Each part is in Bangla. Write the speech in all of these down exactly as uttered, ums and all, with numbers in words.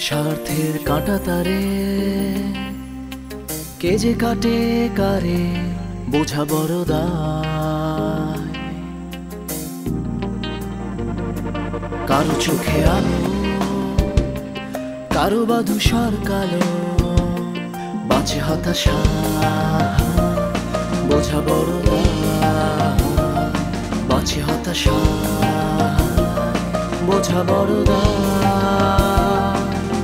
স্বার্থের কাঁটা তারে কে যে কাটে কারে বোঝা বড় দায়। কারো চোখে আলো কারো বা ধূসর কালো বাঁচে হতাশা বোঝা বড় দায়। বাঁচে হতাশা বোঝা বড় দায়।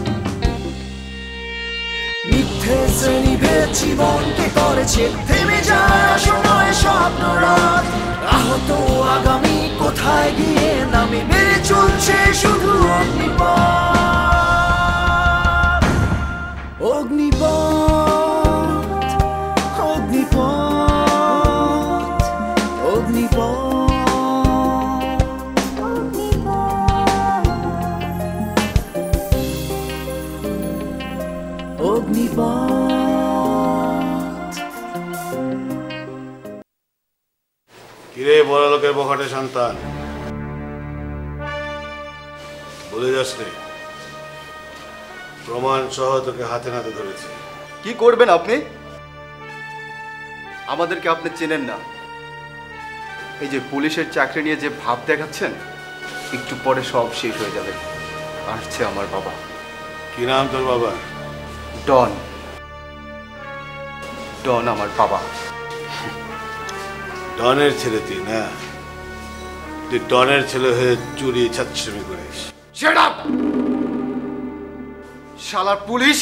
মিথ্যে শ্রেণীভেদ জীবনকে করেছে থেমে যায় সময় স্বপ্ন রাত। আহত আগামী কোথায় গিয়ে নামে বেড়ে চলছে শুধু অগ্নিপথ অগ্নিপথ অগ্নিপথ অগ্নিপথ অগ্নিপথ। কিরে বড় লোকের বখাটে সন্তান, বলে যাস রে, প্রমাণ সহ তোকে হাতে নাতে ধরেছে। কি করবেন আপনি? আমাদেরকে আপনি চেনেন না। এই যে পুলিশের চাকরি নিয়ে যে ভাব দেখাচ্ছেন, একটু পরে সব শেষ হয়ে যাবে। আসছে আমার বাবা। কি নাম তোর বাবা? ডন। ডন আমার বাবা। ডনের ছেলে তুই না? তুই ডনের ছেলে হয়ে চুরি ছাত্রী করিস? শাট আপ শালার পুলিশ।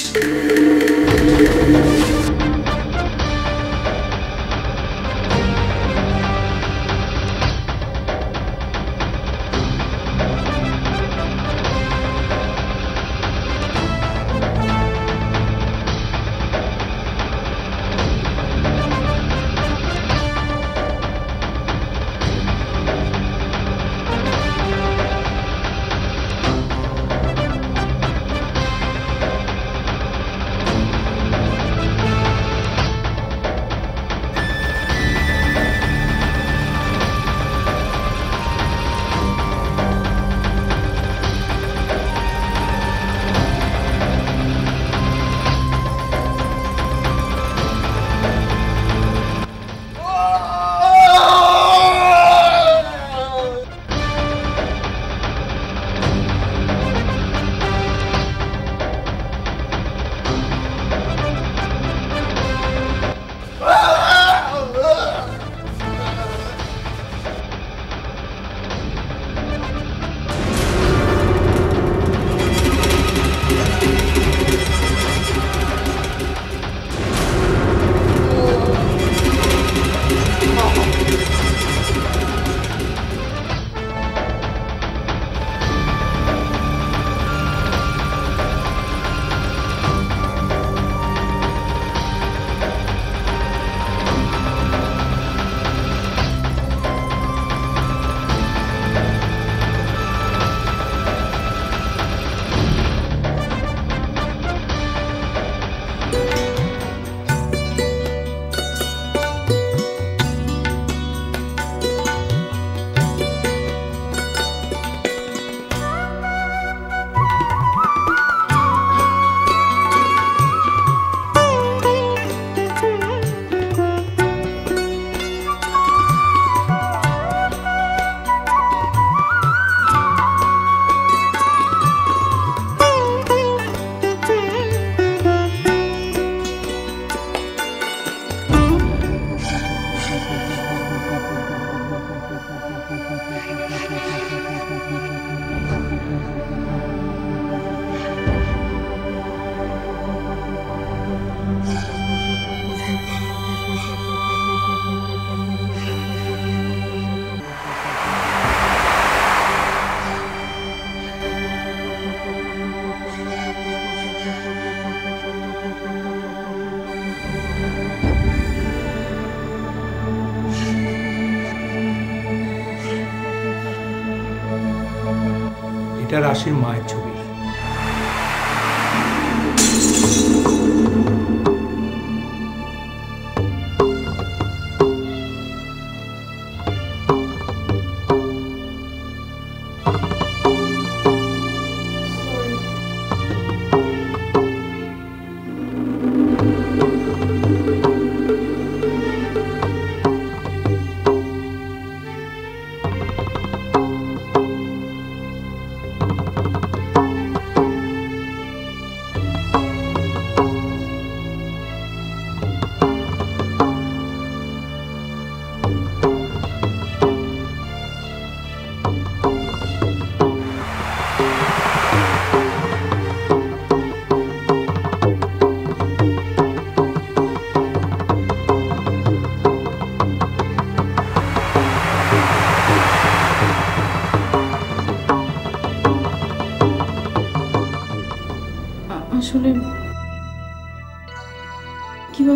এটা রাশির মায়ের ছবি।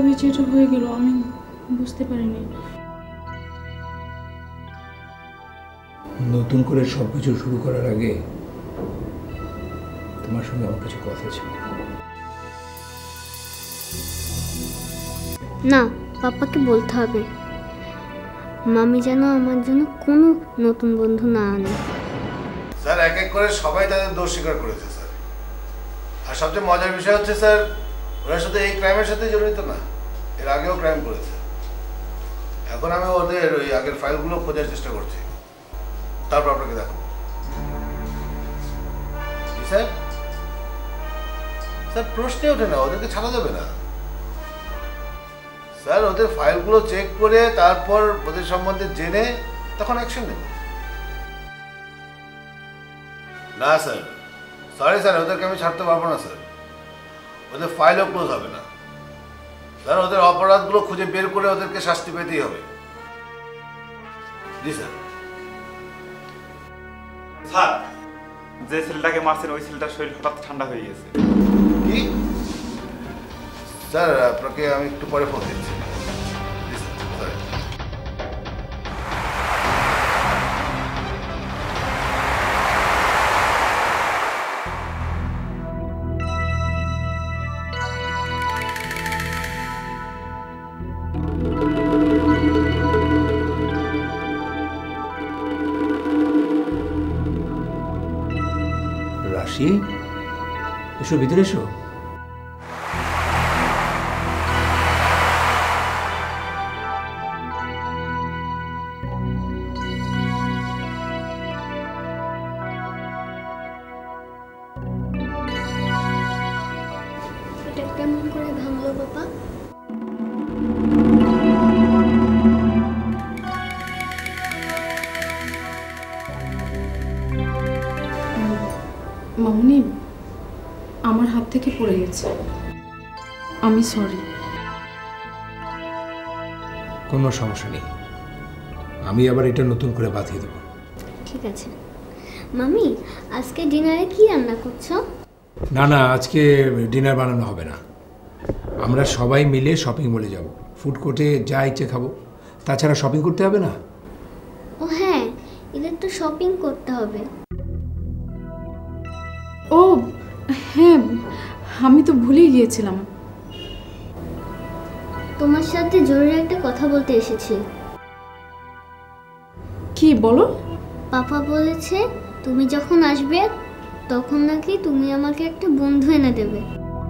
পরিচয়টা হয়ে গেল, আমি বুঝতে পারিনি। নতুন করে সবকিছু শুরু করার আগে তোমার সঙ্গে আমার কিছু কথা ছিল। না, পাপাকে বলতে হবে, মামি যেন আমার জন্য কোনো নতুন বন্ধু না আনে। স্যার এক এক করে সবাই তাদের দোষ স্বীকার করেছে স্যার। আর সবচেয়ে মজার বিষয় হচ্ছে স্যার, ওরা শুধু এই ক্রাইমের সাথে জড়িত না, এর আগেও ক্রাইম করেছে। এখন আমি ওদের ওই আগের ফাইলগুলো খোঁজার চেষ্টা করছি, তারপর আপনাকে দেখো। স্যার স্যার প্রশ্নে ওঠে না, ওদেরকে ছাড়া যাবে না স্যার। ওদের ফাইলগুলো চেক করে তারপর ওদের সম্বন্ধে জেনে তখন অ্যাকশন নেব। না স্যার, সরি স্যার, ওদেরকে আমি ছাড়তে পারবো না স্যার। ওদের ফাইলও ক্লোজ হবে না স্যার। ওদের অপরাধগুলো খুঁজে বের করে ওদেরকে শাস্তি পেতেই হবে। জি স্যার। স্যার, যে ছেলেটাকে মারছেন ওই ছেলেটার শরীর হঠাৎ ঠান্ডা হয়ে গেছে। কি স্যার? আপনাকে আমি একটু পরে ফোন দিচ্ছি। জি স্যার, সরি। রাশি, এসো ভিতরে এসো। এটা কেমন করে ভাঙলো বাবা? মামুনি, আমার হাত থেকে পড়ে গেছে, আমি সরি। কোনো সমস্যা নেই, আমি আবার এটা নতুন করে বাঁধিয়ে দেবো। ঠিক আছে। মামি, আজকে ডিনারে কি রান্না করছো? না না, আজকে ডিনার বানানো হবে না। আমরা সবাই মিলে শপিং মলে যাব, ফুড কোর্টে যা ইচ্ছে খাবো। তাছাড়া শপিং করতে হবে না? ও হ্যাঁ, এদের তো শপিং করতে হবে। ও হ্যাঁ, আমি তো ভুলেই গিয়েছিলাম। তোমার সাথে জরুরি একটা কথা বলতে এসেছি। কি বলো? পাপা বলেছে তুমি যখন আসবে তখন নাকি তুমি আমাকে একটা বন্ধু এনে দেবে।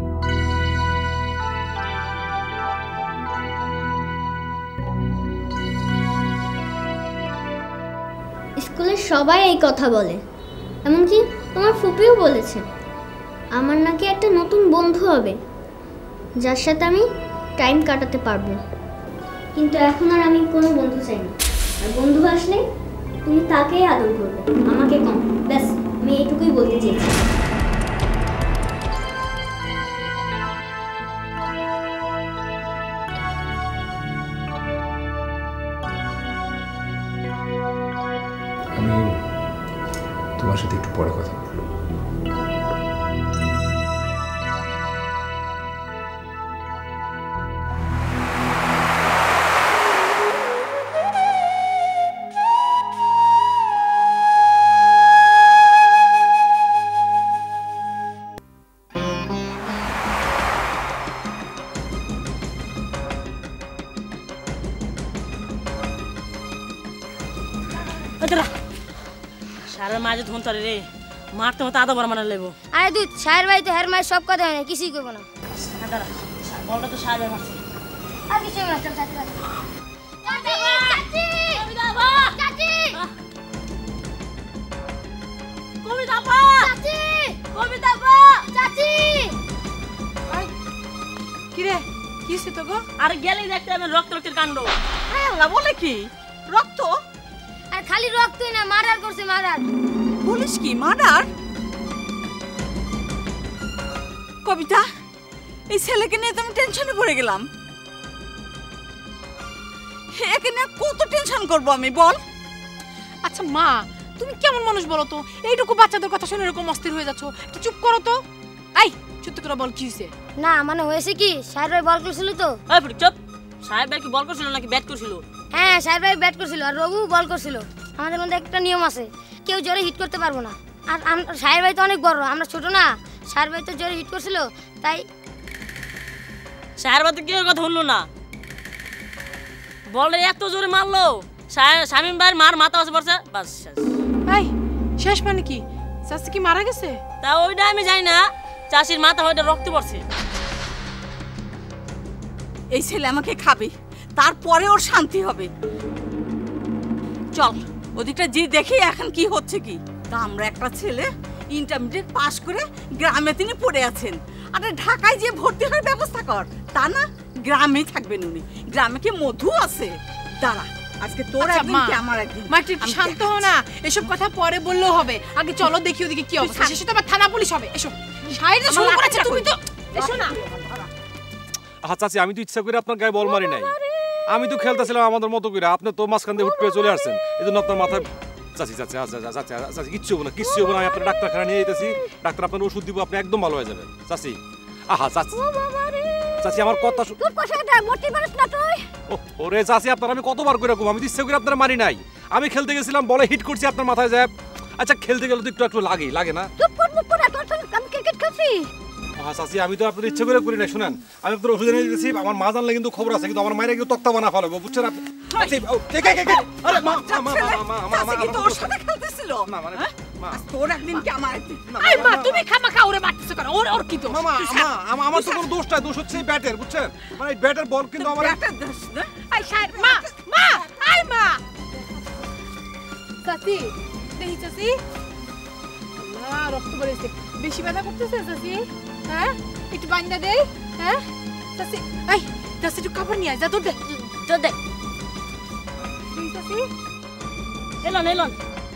স্কুলের সবাই এই কথা বলে, এমনকি তোমার ফুপিও বলেছে আমার নাকি একটা নতুন বন্ধু হবে যার সাথে আমি টাইম কাটাতে পারবো। কিন্তু এখন আর আমি কোনো বন্ধু চাই না, আর বন্ধু আসলে তুমি তাকেই আদর করবে, আমাকে কম। ব্যাস, আমি এইটুকুই বলতে চেয়েছি। আমি তোমার সাথে একটু পরে কথা বলবো। সারের মাঝে ধন তরে রে, মারতে মতো আদা বড় মানে লেবো। আরে দুধ সাহের ভাই তো হের মায়ের সব কথা হয় না, কিছুই করবো না। দাঁড়া, বলটা তো সাহেব মারছে। আর কিছু না, চল চাচি চাচি কবিতা আপা, চাচি কবিতা আপা, চাচি কবিতা আপা, চাচি। কি রে, কি হইছে তো গো? আর গেলেই দেখতে আমি রক্ত রক্তের কাণ্ড। হ্যাঁ না, বলে কি রক্ত? আর খালি রক্তই না, মার্ডার করছে, মার্ডার। পুলিশ কি মার্ডার? কবিতা, এই ছেলেকে নিয়ে তো আমি টেনশনে পড়ে গেলাম। একে নিয়ে কত টেনশন করবো আমি, বল? আচ্ছা মা, তুমি কেমন মানুষ বলো তো? এইটুকু বাচ্চাদের কথা শুনে এরকম অস্থির হয়ে যাচ্ছ, একটু চুপ করো তো। এই সত্যি করে বল কি হয়েছে? না মানে হয়েছে কি, সাহের ভাই বল করছিল তো। এই ফুটু চুপ। সাহেব ভাই কি বল করছিল নাকি ব্যাট করছিল? হ্যাঁ সাহের ভাই ব্যাট করছিল আর রঘু বল করছিল। আমাদের মধ্যে একটা নিয়ম আছে, কেউ জোরে হিট করতে পারবো না। আর সাহের ভাই তো অনেক বড়, আমরা ছোট না। সাহের ভাই তো জোরে হিট করছিল, তাই সাহের ভাই তো কেউ কথা শুনলো না, বলে এত জোরে মারলো শামিম ভাইয়ের মার মাথা বসে পড়ছে। বাস শেষ। এই শেষ মানে কি? চাচি কি মারা গেছে? তা ওইটা আমি জানি না, চাষির মাথা হয়তো রক্ত পড়ছে। এই ছেলে আমাকে খাবে, তারপরে ওর শান্তি হবে। চল ওদিকটা যে দেখি এখন কি হচ্ছে কি। তা আমরা একটা ছেলে ইন্টারমিডিয়েট পাস করে গ্রামে তিনি পড়ে আছেন, আর ঢাকায় যে ভর্তি হওয়ার ব্যবস্থা কর। তা না, গ্রামেই থাকবেন উনি। গ্রামে কি মধু আছে? দাঁড়া, আজকে তোর একদিন কি আমার একদিন। মা একটু শান্ত হও না, এসব কথা পরে বললেও হবে। আগে চলো দেখি ওদিকে কি অবস্থা, শেষে তো আবার থানা পুলিশ হবে। এসো, সাইডে শুরু করেছে তুমি তো। এসো না। আচ্ছা চাচি, আমি তো ইচ্ছা করে আপনার গায়ে বল মারি নাই, আমি তো খেলতেছিলাম আমাদের মতো করে। আপনি তো মাঝখান দিয়ে হুট করে চলে আসছেন, এই জন্য আপনার মাথায়। চাচি চাচি আচ্ছা চাচি চাচি কিচ্ছু হবো না, কিচ্ছু হবো না। আমি আপনার ডাক্তারখানা নিয়ে যেতেছি, ডাক্তার আপনার ওষুধ দিব, আপনি একদম ভালো হয়ে যাবেন। চাচি আহা চাচি চাচি আমার কথা ওরে চাচি, আপনার আমি কতবার করে রাখবো, আমি তো ইচ্ছা করে আপনার মারি নাই। আমি খেলতে গেছিলাম, বলে হিট করছি আপনার মাথায় যায়। আচ্ছা খেলতে গেলে তো একটু একটু লাগে লাগে না? হ্যাঁ চাচি, আমি তো আপনার ইচ্ছা করে করি না। শুনেন, আমি আপনার ওষুধ এনে দিতেছি, আমার মা জানলে কিন্তু খবর আছে, কিন্তু আমার মায়ের কিন্তু তক্তা বানা ফেলাবো, বুঝছেন আপনি? তোর একদিন কি আমার একদিন। এই মা তুমি খামাখা ওরে মারতেছো কেন? ওর ওর কি দোষ? মামা আমা আমার তো কোনো দোষ নাই, দোষ হচ্ছে ব্যাটের, বুঝছেন? মানে ব্যাটের বল কিন্তু আমার ব্যাটের দোষ না। এই সাহেব মা মা আই মা চাচি দেখি চাচি, আল্লাহ রক্ত বেরিয়েছে। বেশি ব্যথা করতেছে চাচি? হ্যাঁ একটু বান্দা দে। হ্যাঁ চাচি, এই চাচি একটু কাপড় নিয়ে আয়, যা তোর দে তোর দে। চাচি এলন এলন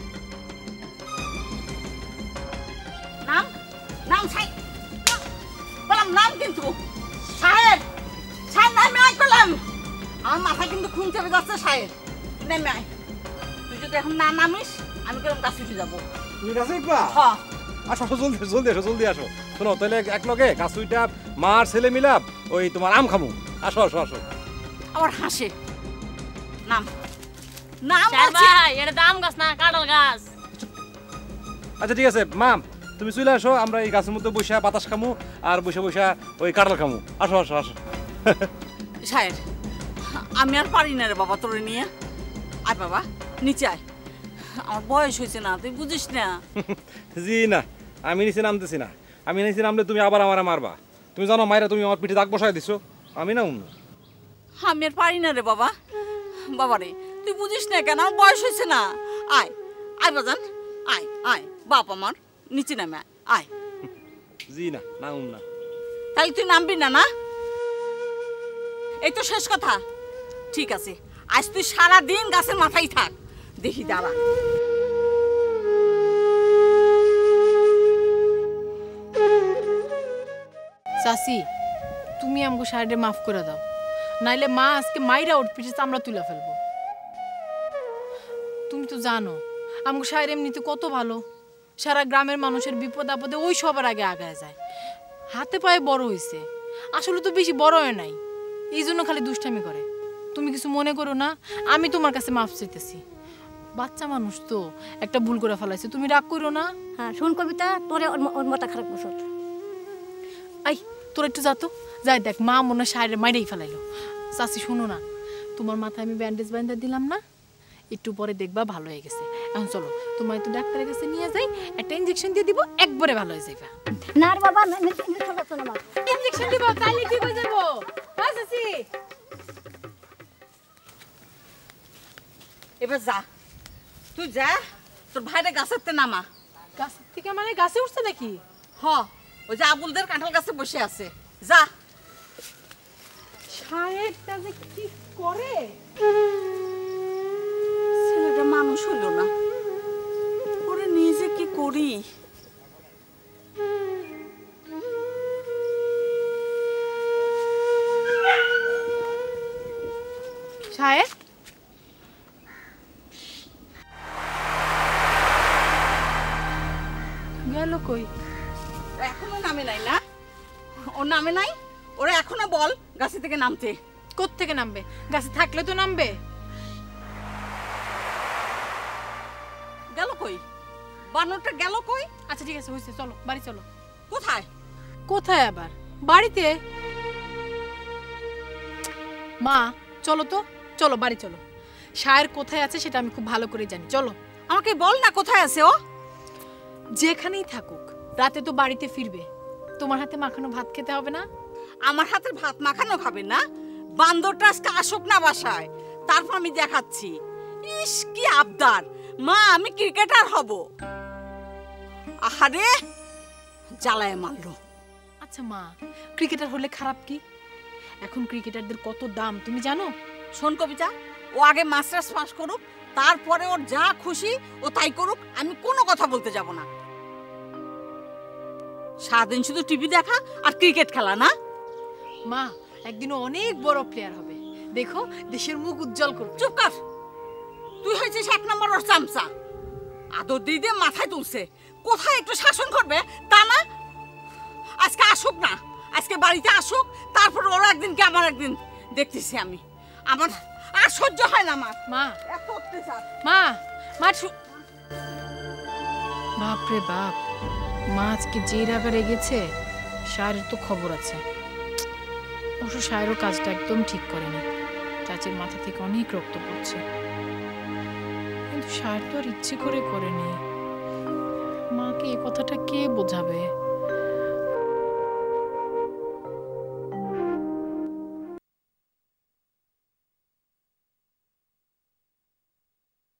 নাম নাম সাহেব বললাম, নাম কিন্তু সাহেব সাহেব নামে আয় করলাম। আমার মাথা কিন্তু খুন চেপে যাচ্ছে। সাহেব নেমে আয়, তুই যদি এখন না নামিস আমি কেরম গাছ উঠে যাবো। তুমি গাছে উঠবা? হ্যাঁ আসো আসো, জলদি জলদি আসো, জলদি আসো। শোনো তাহলে এক লগে গাছ উইটা মার ছেলে মিলাপ ওই তোমার আম খামু। আসো আসো আসো। আবার হাসে। নাম নাম ভাই, এটা দাম গাছ না, কাঁঠাল গাছ। আচ্ছা ঠিক আছে মা, তুমি চলে আসো, আমরা এই গাছের মধ্যে বসে বাতাস খামু আর বসে বসে ওই কাঁঠাল খামু। আসো আসো আসো। সাহেব আমি আর পারি না রে বাবা তোরে নিয়ে। আয় বাবা নিচে আয়, আমার বয়স হয়েছে না, তুই বুঝিস না। জি না, আমি নিচে নামতেছি না। আমি নিচে নামলে তুমি আবার আমার মারবা। তুমি জানো মায়েরা তুমি আমার পিঠে দাগ বসাই দিছো, আমি না অন্য। আমি আর পারি না রে বাবা। বাবা রে তুই বুঝিস না কেন, আমার বয়স হয়েছে না। আয় আয় বাজান, আয় আয় বাপ আমার, নিচে নামে আয় আয়। জি না, নাম না। তাই তুই নামবি না? না এই তো শেষ কথা। ঠিক আছে, আজ তুই সারা দিন গাছের মাথায় থাক। দেখি দাঁড়া। চাচি তুমি আমাকে সাইডে মাফ করে দাও, নাইলে মা আজকে মাইরা ওর পিঠে চামড়া তুলে ফেলবো। তুমি তো জানো আমাকে সাইড এমনিতে কত ভালো, সারা গ্রামের মানুষের বিপদ আপদে ওই সবার আগে আগায় যায়। হাতে পায়ে বড় হয়েছে, আসলে তো বেশি বড় হয় নাই, এই জন্য খালি দুষ্টামি করে। তুমি কিছু মনে করো না, আমি তোমার কাছে মাফ চাইতেছি। বাচ্চা মানুষ তো একটা ভুল করে ফেলাইছে, তুমি রাগ করো না। হ্যাঁ শোন কবিতা, তোরে ওর মাথা খারাপ বসত। আই তোর একটু যাতো, যাই দেখ মা মনে সাইডে মাইরেই ফেলাইলো। চাচি শোনো না, তোমার মাথায় আমি ব্যান্ডেজ বান্ধা দিলাম না, একটু পরে দেখবা ভালো হয়ে গেছে। এখন চলো তোমার একটু ডাক্তারের কাছে নিয়ে যাই, একটা ইনজেকশন দিয়ে দিব, একবারে ভালো হয়ে যাইবা। না রে বাবা, ইনজেকশন দিব তাহলে ঠিক হয়ে যাবো। হ্যাঁ চাচি এবার যা, তুই যা, তোর ভাইরে গাছের নামা। গাছের থেকে মানে গাছে উঠছে নাকি? হ, ওই যে আবুলদের কাঁঠাল গাছে বসে আছে, যা। সাহেবটা যে কি করে, ছেলেটা মানুষ হইল না, ওরে নিজে কি করি। সাহেব গেল কই? এখনো নামে নাই না? ও নামে নাই? ওরা এখনো বল গাছে থেকে নামতে। কোথ থেকে নামবে? গাছে থাকলে তো নামবে। গেল কই? বানরটা গেল কই? আচ্ছা ঠিক আছে, হয়েছে, চলো বাড়ি চলো। কোথায়? কোথায় আবার? বাড়িতে। মা চলো তো, চলো বাড়ি চলো। শায়ের কোথায় আছে সেটা আমি খুব ভালো করে জানি, চলো। আমাকে বল না কোথায় আছে ও? যেখানেই থাকুক, রাতে তো বাড়িতে ফিরবে। তোমার হাতে মাখানো ভাত খেতে হবে না? আমার হাতের ভাত মাখানো খাবে না? বান্দরটা আজকে আসুক না বাসায়, তারপর আমি দেখাচ্ছি। ইস কি আবদার, মা আমি ক্রিকেটার হব। আহারে জ্বালায় মারলো। আচ্ছা মা, ক্রিকেটার হলে খারাপ কি? এখন ক্রিকেটারদের কত দাম তুমি জানো? শোন কবিতা, ও আগে মাস্টার্স পাস করুক, তারপরে ওর যা খুশি ও তাই করুক, আমি কোনো কথা বলতে যাব না। সারাদিন শুধু টিভি দেখা আর ক্রিকেট খেলা না? মা একদিন অনেক বড় প্লেয়ার হবে, দেখো দেশের মুখ উজ্জ্বল করবে। চুপ কর, তুই হয়েছিস এক নম্বর ওর চামচা। আদর দিয়ে দিয়ে মাথায় তুলছে, কোথায় একটু শাসন করবে তা না। আজকে আসুক না, আজকে বাড়িতে আসুক, তারপর ওর একদিন কি আমার একদিন দেখতেছি আমি। আমার আর সহ্য হয় না আমার। মা এত অত্যাচার। মা মা বাপরে বাপ, মা আজকে যে রাগা রেগেছে, শায়ের তো খবর আছে। অবশ্য শায়েরও কাজটা একদম ঠিক করেনি, চাচির মাথা থেকে অনেক রক্ত পড়ছে। কিন্তু শায়ের তো আর ইচ্ছে করে করেনি। মাকে এই কথাটা কে বোঝাবে?